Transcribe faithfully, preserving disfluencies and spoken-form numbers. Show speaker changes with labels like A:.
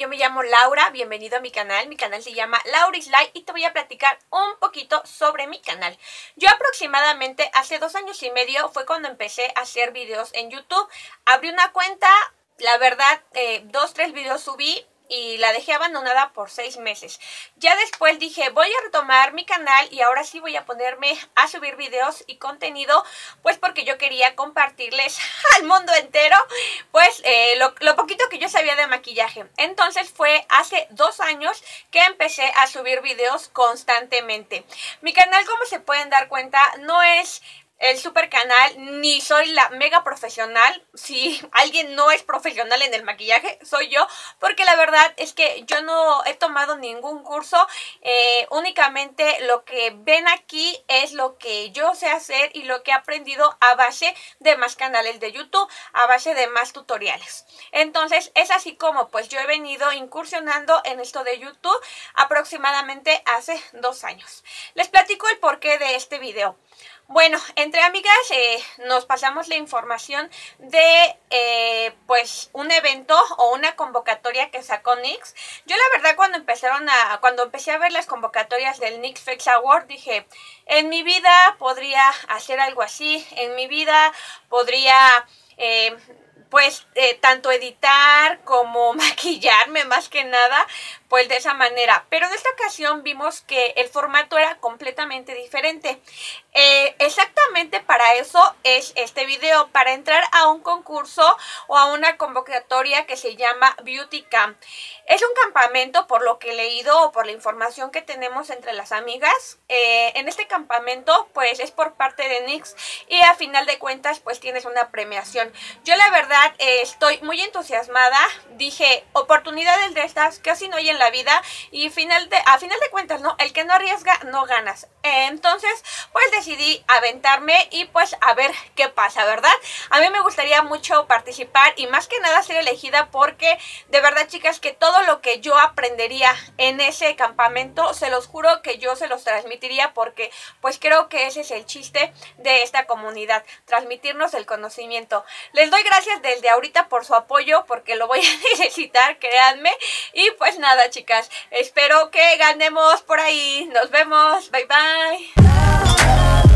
A: me llamo Laura, bienvenido a mi canal. Mi canal se llama Laurislife y te voy a platicar un poquito sobre mi canal. Yo aproximadamente hace dos años y medio fue cuando empecé a hacer videos en YouTube. Abrí una cuenta, la verdad, eh, dos, tres videos subí y la dejé abandonada por seis meses. Ya después dije, voy a retomar mi canal y ahora sí voy a ponerme a subir videos y contenido, pues porque yo quería compartirles al mundo entero, pues eh, lo, lo poquito que yo sabía de maquillaje. Entonces fue hace dos años que empecé a subir videos constantemente. Mi canal, como se pueden dar cuenta, no es el super canal, ni soy la mega profesional. Si alguien no es profesional en el maquillaje, soy yo, porque la verdad es que yo no he tomado ningún curso. eh, únicamente lo que ven aquí es lo que yo sé hacer y lo que he aprendido a base de más canales de YouTube, a base de más tutoriales. Entonces es así como pues yo he venido incursionando en esto de YouTube aproximadamente hace dos años. Les platico el porqué de este video. Bueno, entre amigas eh, nos pasamos la información de eh, pues un evento o una convocatoria que sacó NYX. Yo la verdad cuando empezaron a, cuando empecé a ver las convocatorias del NYX Face Award dije, en mi vida podría hacer algo así, en mi vida podría eh, pues eh, tanto editar como maquillarme más que nada, pues de esa manera. Pero en esta ocasión vimos que el formato era completamente diferente. Eh, exactamente para eso es este video, para entrar a un concurso o a una convocatoria que se llama Beauty Camp. Es un campamento, por lo que he leído o por la información que tenemos entre las amigas. Eh, en este campamento pues es por parte de NYX y a final de cuentas pues tienes una premiación. Yo la verdad eh, estoy muy entusiasmada. Dije, oportunidades de estas casi no hay en la vida y final de, a final de cuentas, ¿no? El que no arriesga no ganas. Eh, entonces pues decidí aventarme y pues a ver qué pasa, ¿verdad? A mí me gustaría mucho participar y más que nada ser elegida porque de verdad, chicas, que todo lo que yo aprendería en ese campamento, se los juro que yo se los transmitiría porque pues creo que ese es el chiste de esta comunidad, transmitirnos el conocimiento. Les doy gracias desde ahorita por su apoyo porque lo voy a necesitar, créanme. Y pues nada, chicas, espero que ganemos por ahí. Nos vemos, bye bye.